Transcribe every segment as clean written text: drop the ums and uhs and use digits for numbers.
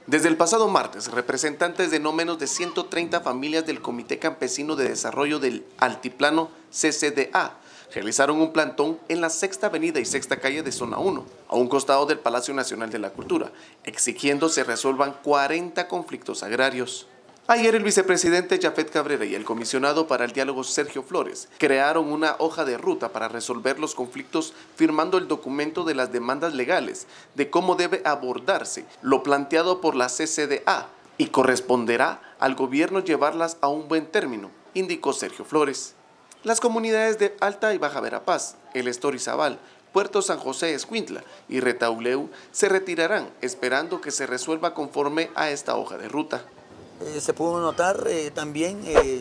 Desde el pasado martes, representantes de no menos de 130 familias del Comité Campesino de Desarrollo del Altiplano CCDA realizaron un plantón en la Sexta Avenida y Sexta Calle de Zona 1, a un costado del Palacio Nacional de la Cultura, exigiendo se resuelvan 40 conflictos agrarios. Ayer el vicepresidente Jafet Cabrera y el comisionado para el diálogo Sergio Flores crearon una hoja de ruta para resolver los conflictos, firmando el documento de las demandas legales de cómo debe abordarse lo planteado por la CCDA y corresponderá al gobierno llevarlas a un buen término, indicó Sergio Flores. Las comunidades de Alta y Baja Verapaz, El Estorizabal, Puerto San José Escuintla y Retauleu se retirarán esperando que se resuelva conforme a esta hoja de ruta. Se pudo notar también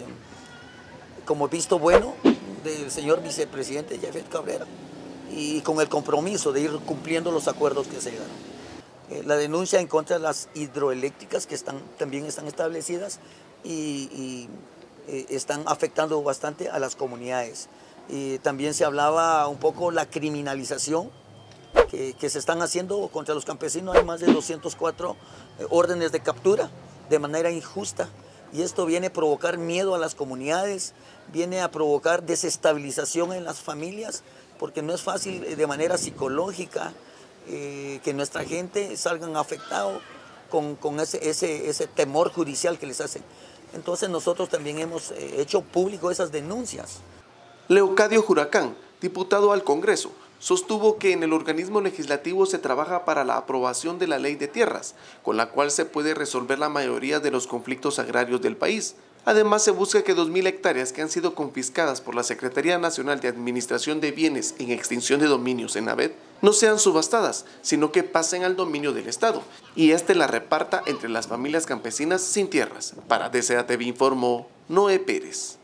como visto bueno del señor vicepresidente Jafet Cabrera y con el compromiso de ir cumpliendo los acuerdos que se llegaron. La denuncia en contra de las hidroeléctricas que también están establecidas y están afectando bastante a las comunidades. También se hablaba un poco la criminalización que se están haciendo contra los campesinos. Hay más de 204 órdenes de captura de manera injusta, y esto viene a provocar miedo a las comunidades, viene a provocar desestabilización en las familias, porque no es fácil de manera psicológica que nuestra gente salgan afectados con ese temor judicial que les hacen. Entonces nosotros también hemos hecho público esas denuncias. Leocadio Juracán, diputado al Congreso, sostuvo que en el organismo legislativo se trabaja para la aprobación de la ley de tierras, con la cual se puede resolver la mayoría de los conflictos agrarios del país. Además, se busca que 2.000 hectáreas que han sido confiscadas por la Secretaría Nacional de Administración de Bienes en Extinción de Dominios, Senavet, no sean subastadas, sino que pasen al dominio del Estado, y éste la reparta entre las familias campesinas sin tierras. Para DCATV informó Noé Pérez.